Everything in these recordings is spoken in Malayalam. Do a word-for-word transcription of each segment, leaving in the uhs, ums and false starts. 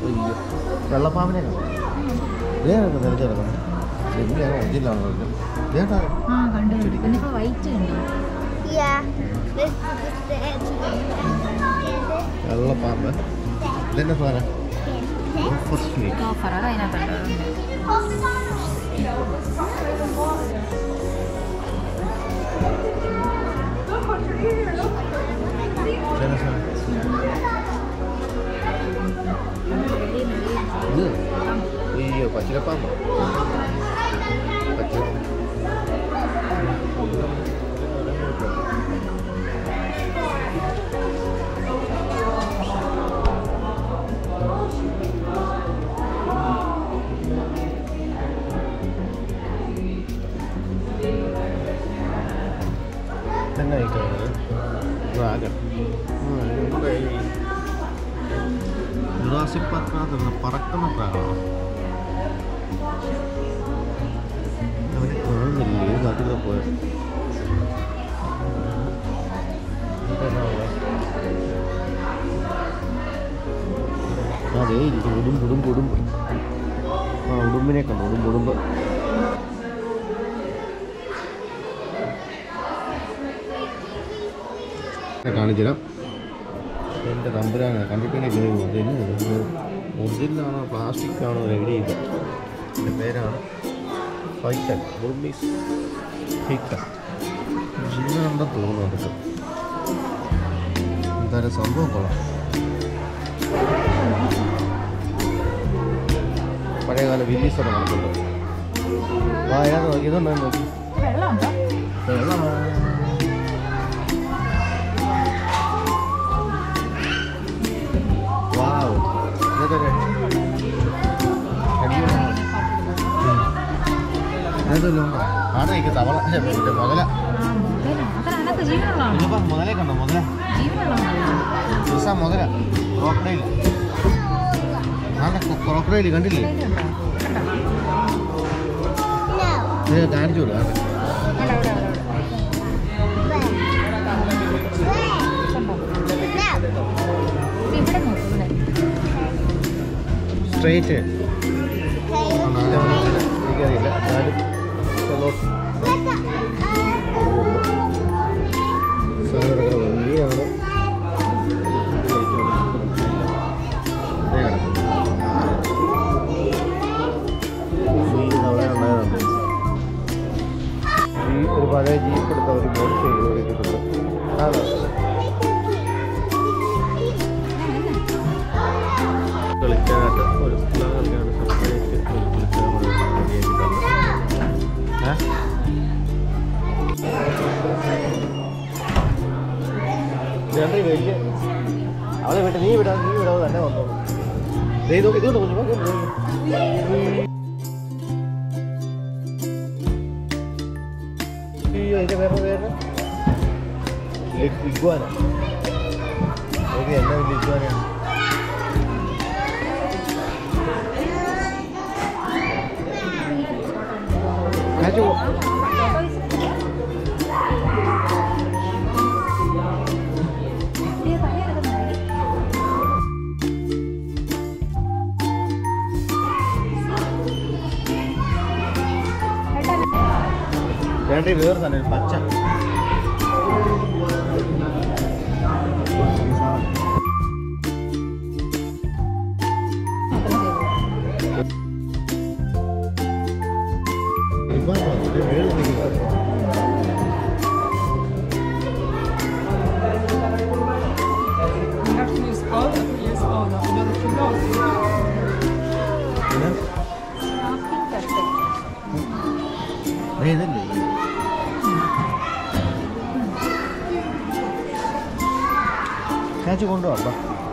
വെള്ളപ്പാമ്പിനെ കാണാം നിറച്ചിറക്കണം ശരിയാണ് ഒറിജിനലാണ് കേട്ടാ വെള്ളപ്പാമ്പ് ഇതെന്നെ സാധനം iya pacirapamba pacir Tengah itu, dragon. Jurassic Park na terus parak kan dragon. Namanya orang ini nggak tahu apa. Nah deh, jadi udum udum udum. Ah udum ini kan udum udum. കാണിച്ചു തരാം എൻ്റെ തമ്പുരാണ് കണ്ടിട്ടുണ്ടെങ്കിൽ ഇതിന് ഒറിജിനലാണോ പ്ലാസ്റ്റിക് ആണോ റെഡി ചെയ്തത് എൻ്റെ പേരാണ് ഫൈറ്റൻ ബുർമീസ് ഫൈറ്റൻ ജിന്നുണ്ടെന്ന് തോന്നുന്നു അതൊക്കെ എന്തായാലും സംഭവം കൊള്ളാം പഴയകാല വില്ലീസൊക്കെ നടക്കുന്നുണ്ട് ആ ഏതാ നോക്കി ഇതുണ്ടോ നോക്കി വെള്ളം അതല്ലോ ആടെ തവള മുതല മുതലേ കണ്ടോ മുതല മുതല ക്രോക്കഡൈൽ ആടെ ക്രോക്കഡൈൽ കണ്ടില്ലേ കാണിച്ചോളൂ സ്ട്രേറ്റ് എനിക്കറിയില്ല എന്നാലും സാധനങ്ങളൊക്കെ ഭംഗിയാണ് അവിടെ ഉണ്ടായതാണ് ഈ ഒരു പഴയ ജീപ്പ് എടുത്ത ഒരു മോഡിഫൈ ചെയ്ത് കൊടുത്തിട്ടുണ്ട് അതെ കളിക്കാനായിട്ട് ഒരു കളിക്കാണ് സെപ്പറേറ്റ് ഒരു കളിക്കാൻ രണ്ട് വലിയ അവളെ വിട്ട് നീ വിടാ നീ വിടാതെ തന്നെ വന്നോളൂ ഇതുകൊണ്ട് ഇതുകൊണ്ട് കുഞ്ഞു അതിൻ്റെ വേറെ പേര് ഇഗ്വാന ഓക്കെ എന്നാ വലിയ ഇഗ്വാനയാണ് രണ്ട് വേറെ തന്നെ പച്ച കാച്ചു കൊണ്ടുപോകാം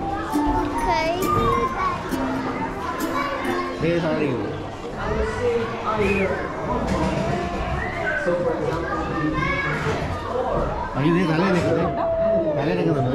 അയ്യോ തലയിലേക്കുണ്ട് തലയിലേക്കുന്നുണ്ട്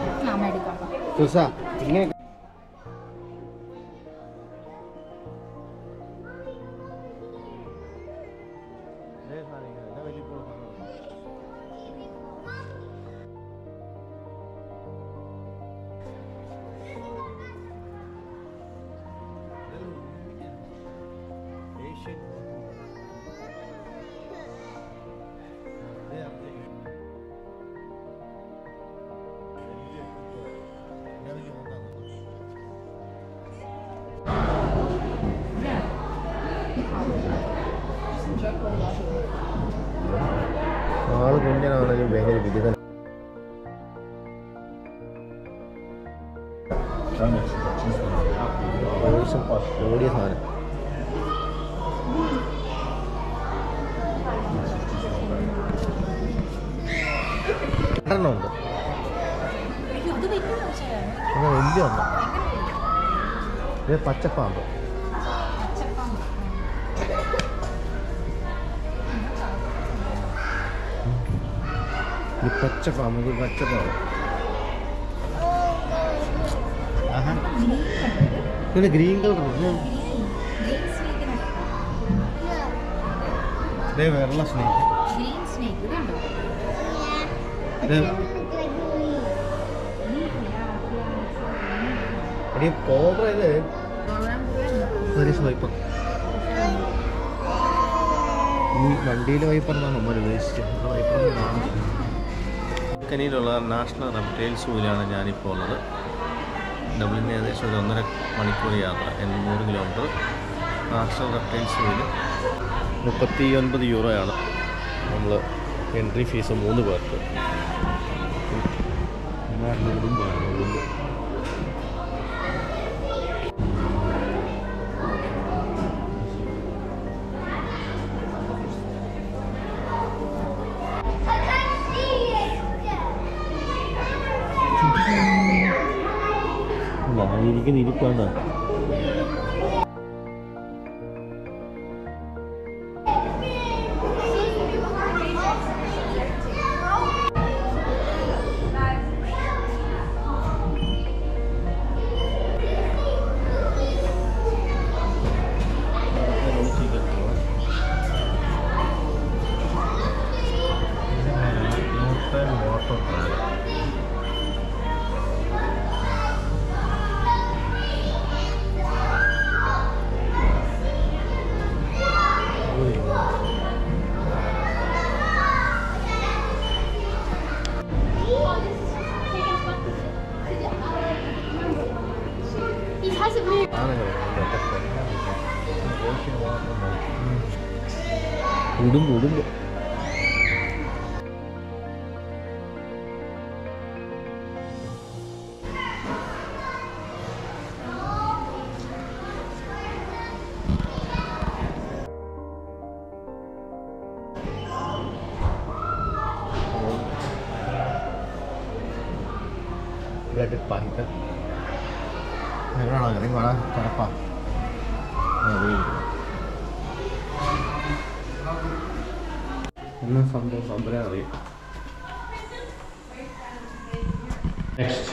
ഇങ്ങനെ ആള് കുഞ്ഞനാണെങ്കിലും ഭയങ്കര വിരുദ്ധൻ. ഓടിയ സാധനം എണ്ണം ഉണ്ട്. വലിയ ഉണ്ട്. ഇത് പച്ചപ്പാമ്പ്. ഈ പച്ചപ്പാമ്പ് ഇത് പച്ചപ്പാമ്പ്. ആഹാ ഇത് ഗ്രീൻ കളർ. ഇതേ വെള്ള സ്നേക്ക്. എടി കോബ്ര ഇത് ഒരു വൈപ്പർ. ഈ വണ്ടിയിലെ വൈപ്പറിനാണ് നമ്മൾ ഉദ്ദേശിച്ചത്. വൈപ്പറിനാണ്. കിൽക്കണിയിലുള്ള നാഷണൽ റെപ്റ്റൈൽ സൂവിലാണ് ഞാനിപ്പോൾ ഉള്ളത്. ഡബ്ലിന് ഏകദേശം ഒരു ഒന്നര മണിക്കൂർ യാത്ര, എണ്ണൂറ് കിലോമീറ്റർ. നാഷണൽ റെപ്റ്റൈൽ സൂവിൽ മുപ്പത്തി ഒൻപത് യൂറോയാണ് നമ്മൾ എൻട്രി ഫീസ് മൂന്ന് പേർക്ക്. ഇരിക്കുന്ന ഇരിപ്പാണ്. ഉടുമ്പ് ഉടുമ്പ് പാഹിക്ക എവിടെയാണോ ഇറങ്ങി വേണം ചടപ്പാ. എന്നാ സംഭവം സംഭവം അറിയാം. നെക്സ്റ്റ്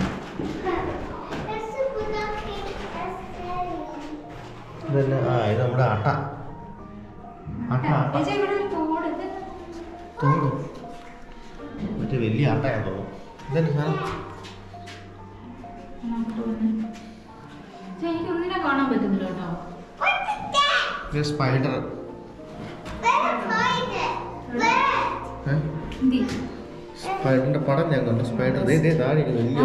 ഇതന്നെ. ആ ഇത് നമ്മുടെ അട്ട. അട്ട അട്ട തോട് മറ്റേ വലിയ അട്ടയാ തോന്നും. ഇതന്നെ സാധനം. കാണാൻ പറ്റുന്നില്ല കേട്ടോ. സ്പൈഡർ. സ്പൈഡറിന്റെ പടം ഞാൻ കണ്ടു. സ്പൈഡർ താഴെ വലിയ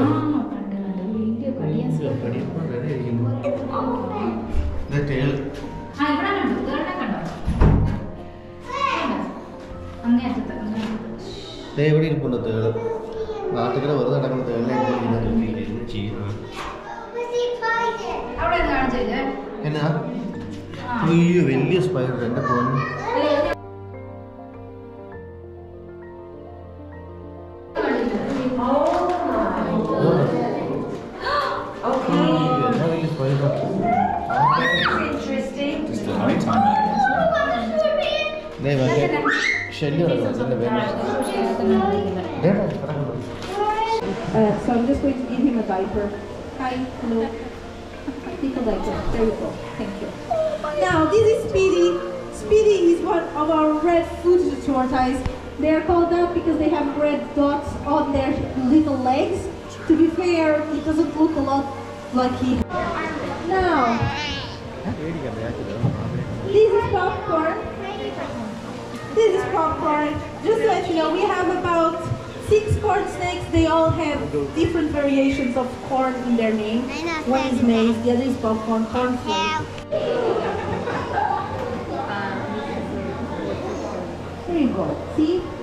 എവിടെ ഇരിപ്പുണ്ട് തേള്. നാട്ടുകാരെ വെറുതെ നടക്കുന്ന തേളിനെ ചെയ്യുന്നു. എന്നാ അയ്യോ വലിയ സ്പൈഡർ. എന്റെ phone Uh, so I'm just going to give him a diaper. Hi, hello. Take a diaper. There you go. Thank you. Now this is Speedy. Speedy is one of our red-footed tortoise. They are called that because they have red dots on their little legs. To be fair, it doesn't look a lot like he. Now, this is popcorn. This is popcorn. Just to let you know, we have about six corn snakes. They all have different variations of corn in their name. One is maize, the other is popcorn, cornflake. There you go. See?